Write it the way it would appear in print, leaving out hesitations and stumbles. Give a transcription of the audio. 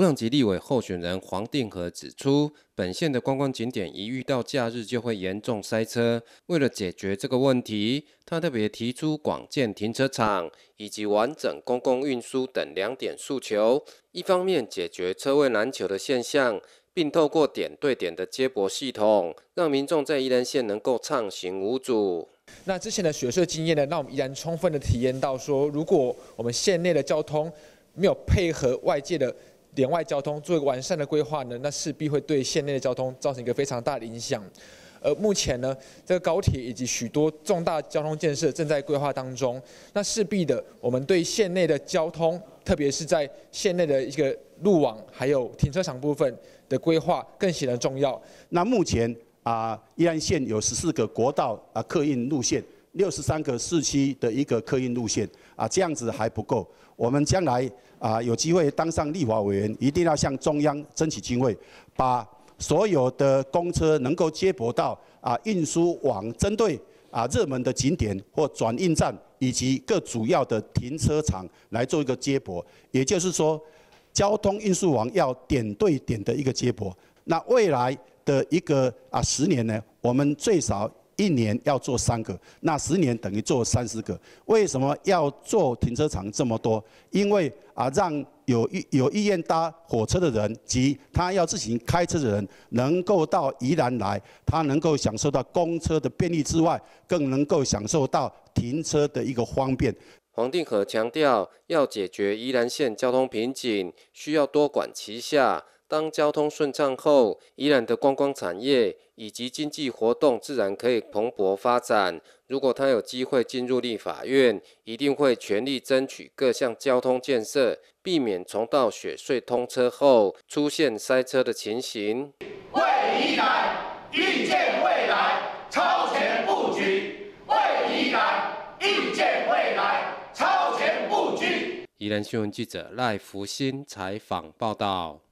无党籍立委候选人黄定和指出，本县的观光景点一遇到假日就会严重塞车。为了解决这个问题，他特别提出广建停车场以及完整公共运输等2点诉求。一方面解决车位难求的现象，并透过点对点的接驳系统，让民众在宜兰县能够畅行无阻。 那之前的学社经验呢，让我们宜兰充分的体验到说，如果我们县内的交通没有配合外界的连外交通做一个完善的规划呢，那势必会对县内的交通造成一个非常大的影响。目前呢，这个高铁以及许多重大交通建设正在规划当中，那势必的，我们对县内的交通，特别是在县内的一个路网还有停车场部分的规划更显得重要。 那目前宜兰县有14个国道客运路线，63个市区的一个客运路线这样子还不够。我们将来有机会当上立法委员，一定要向中央争取经费，把所有的公车能够接驳到运输网，针对热门的景点或转运站以及各主要的停车场来做一个接驳。也就是说，交通运输网要点对点的一个接驳。那未来的一个10年呢，我们最少1年要做3个，那10年等于做30个。为什么要做停车场这么多？因为让有意愿搭火车的人及他要自行开车的人，能够到宜兰来，他能够享受到公车的便利之外，更能够享受到停车的一个方便。 黄定和强调，要解决宜兰县交通瓶颈，需要多管齐下。当交通顺畅后，宜兰的观光产业以及经济活动自然可以蓬勃发展。如果他有机会进入立法院，一定会全力争取各项交通建设，避免重蹈雪隧通车后出现塞车的情形。 为宜兰预见未来，超前布局；为宜兰预见未来，超前布局。 宜兰新闻记者赖福新采访报道。